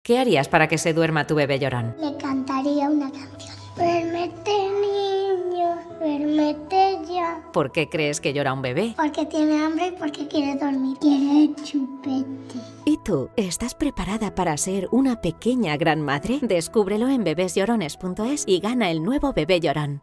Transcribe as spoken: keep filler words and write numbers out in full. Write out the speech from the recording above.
¿Qué harías para que se duerma tu bebé llorón? Le cantaría una canción. Duérmete, niño, duérmete ya. ¿Por qué crees que llora un bebé? Porque tiene hambre y porque quiere dormir. Quiere chupete. ¿Y tú, estás preparada para ser una pequeña gran madre? Descúbrelo en bebés llorones punto es y gana el nuevo bebé llorón.